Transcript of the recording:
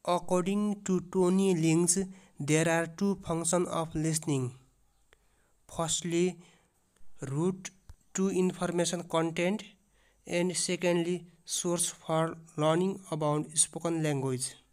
According to Tony Lynch, there are two functions of listening. Firstly, route to information content, and secondly, source for learning about spoken language.